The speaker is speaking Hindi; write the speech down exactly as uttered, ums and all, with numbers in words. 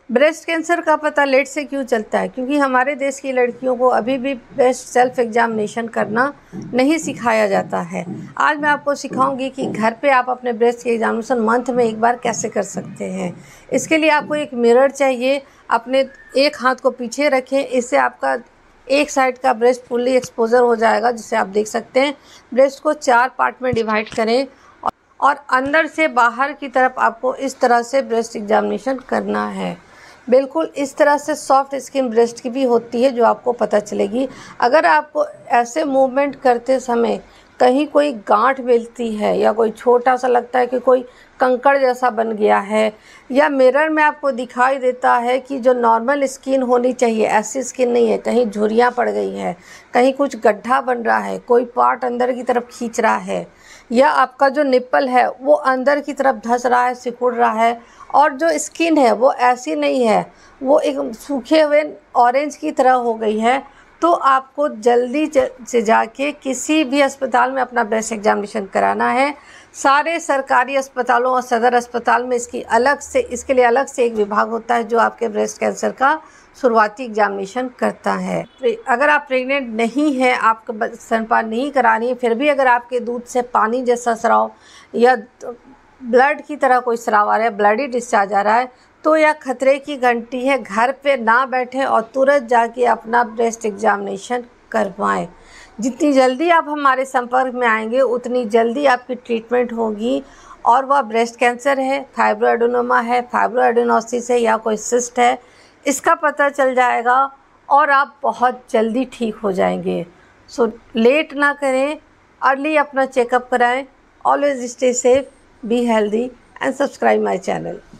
ब्रेस्ट कैंसर का पता लेट से क्यों चलता है? क्योंकि हमारे देश की लड़कियों को अभी भी बेस्ट सेल्फ एग्जामिनेशन करना नहीं सिखाया जाता है। आज मैं आपको सिखाऊंगी कि घर पे आप अपने ब्रेस्ट के एग्जामिनेशन मंथ में एक बार कैसे कर सकते हैं। इसके लिए आपको एक मिरर चाहिए। अपने एक हाथ को पीछे रखें, इससे आपका एक साइड का ब्रेस्ट फुल्ली एक्सपोजर हो जाएगा, जिसे आप देख सकते हैं। ब्रेस्ट को चार पार्ट में डिवाइड करें और अंदर से बाहर की तरफ आपको इस तरह से ब्रेस्ट एग्जामिनेशन करना है। बिल्कुल इस तरह से सॉफ्ट स्किन ब्रेस्ट की भी होती है, जो आपको पता चलेगी। अगर आपको ऐसे मूवमेंट करते समय कहीं कोई गांठ मिलती है या कोई छोटा सा लगता है कि कोई कंकड़ जैसा बन गया है, या मिरर में आपको दिखाई देता है कि जो नॉर्मल स्किन होनी चाहिए ऐसी स्किन नहीं है, कहीं झुर्रियाँ पड़ गई है, कहीं कुछ गड्ढा बन रहा है, कोई पार्ट अंदर की तरफ खींच रहा है, या आपका जो निप्पल है वो अंदर की तरफ धंस रहा है, सिकुड़ रहा है, और जो स्किन है वो ऐसी नहीं है, वो एक सूखे हुए ऑरेंज की तरह हो गई है, तो आपको जल्दी से जाके किसी भी अस्पताल में अपना ब्रेस्ट एग्जामिनेशन कराना है। सारे सरकारी अस्पतालों और सदर अस्पताल में इसकी अलग से इसके लिए अलग से एक विभाग होता है, जो आपके ब्रेस्ट कैंसर का शुरुआती एग्जामिनेशन करता है। अगर आप प्रेग्नेंट नहीं हैं, आपका स्तनपान नहीं करा रही है, फिर भी अगर आपके दूध से पानी जैसा स्राव या ब्लड की तरह कोई स्राव आ रहा है, ब्लडी डिस्चार्ज आ रहा है, तो यह खतरे की घंटी है। घर पे ना बैठे और तुरंत जाके अपना ब्रेस्ट एग्जामिनेशन करवाएं। जितनी जल्दी आप हमारे संपर्क में आएंगे उतनी जल्दी आपकी ट्रीटमेंट होगी, और वह ब्रेस्ट कैंसर है, फाइब्रोएडेनोमा है, फाइब्रोएडेनोसिस है, या कोई सिस्ट है, इसका पता चल जाएगा और आप बहुत जल्दी ठीक हो जाएंगे। सो लेट ना करें, अर्ली अपना चेकअप कराएं। Always stay safe, be healthy and subscribe my channel.